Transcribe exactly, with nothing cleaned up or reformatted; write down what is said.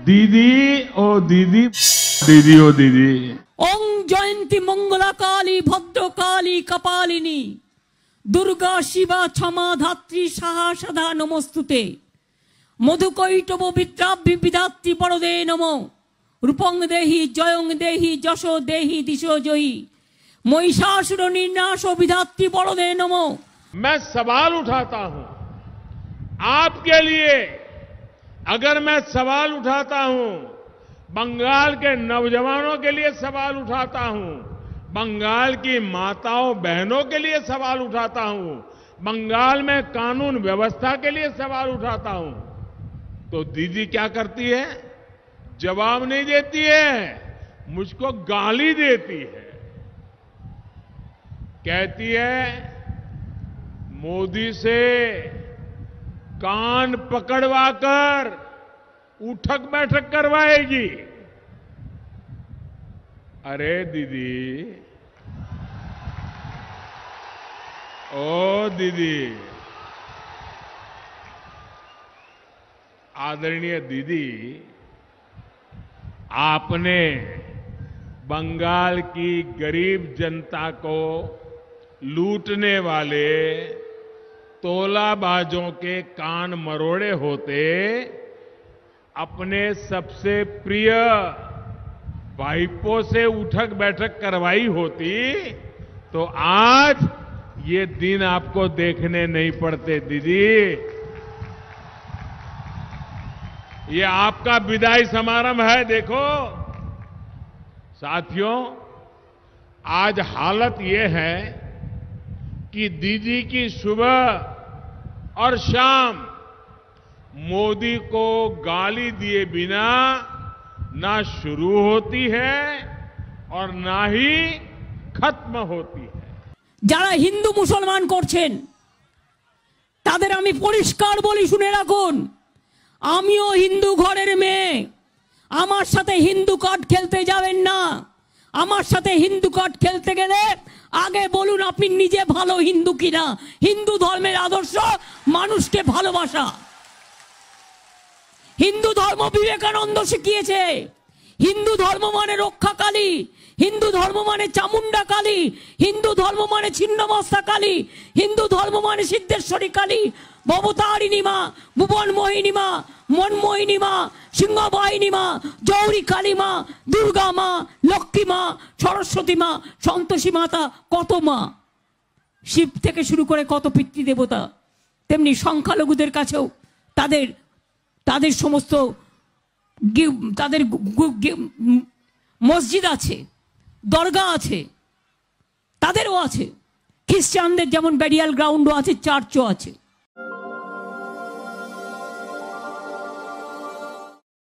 दीदी ओ दीदी, दीदी ओ दीदी। ओं जयंती मंगला काली भद्र काली कपालिनी दुर्गा शिवा क्षमा धात्री साहा सदा नमस्तुते मधुकैटभ विद्राभ्य विधात्री वरदे नमो रूपं देहि जयं देहि जशो देहि दिशो जयी महिषासुर निर्नाश विधात्री वरदे नमो। मैं सवाल उठाता हूं आपके लिए, अगर मैं सवाल उठाता हूं बंगाल के नौजवानों के लिए सवाल उठाता हूं, बंगाल की माताओं बहनों के लिए सवाल उठाता हूं, बंगाल में कानून व्यवस्था के लिए सवाल उठाता हूं, तो दीदी क्या करती है? जवाब नहीं देती है, मुझको गाली देती है। कहती है मोदी से कान पकड़वाकर उठक बैठक करवाएगी। अरे दीदी, ओ दीदी, आदरणीय दीदी, आपने बंगाल की गरीब जनता को लूटने वाले तोलाबाजों के कान मरोड़े होते अपने सबसे प्रिय भाईपों से उठक बैठक करवाई होती तो आज ये दिन आपको देखने नहीं पड़ते। दीदी, ये आपका विदाई समारोह है। देखो साथियों, आज हालत ये है कि दीदी की सुबह और शाम मोदी को गाली दिए बिना ना शुरू होती है और ना ही खत्म होती है। যারা হিন্দু মুসলমান করছেন তাদের আমি পরিষ্কার বলি, শুনে রাখুন, আমিও হিন্দু ঘরের মেয়ে, আমার সাথে হিন্দু কার্ড খেলতে যাবেন না। আমার সাথে হিন্দু কার্ড খেলতে গেলে আগে বলুন আপনি নিজে ভালো হিন্দু কিনা। হিন্দু ধর্মের আদর্শ মানুষকে ভালোবাসা। হিন্দু ধর্ম বিবেকানন্দ শিখিয়েছে হিন্দু ধর্ম মানে রক্ষাকালী, হিন্দু ধর্ম মানে চামুন্ডা কালী, হিন্দু ধর্ম মানে ছিন্নমস্তা কালী, হিন্দু ধর্ম মানে সিদ্ধেশ্বরী কালী, ভবতারিণী মা, ভুবন মোহিনী মা, মনমোহিনী মা, সিংহবাহিনী মা, জৌরি কালী মা, দুর্গা মা, লক্ষ্মী মা, সরস্বতী মা, সন্তোষী মাতা, কত মা, শিব থেকে শুরু করে কত পিতৃদেবতা। তেমনি সংখ্যালঘুদের কাছেও তাদের তাদের সমস্ত তাদের মসজিদ আছে, দরগা আছে, তাদেরও আছে। খ্রিস্টানদের যেমন ব্যারিয়াল গ্রাউন্ডও আছে, চার্চও আছে।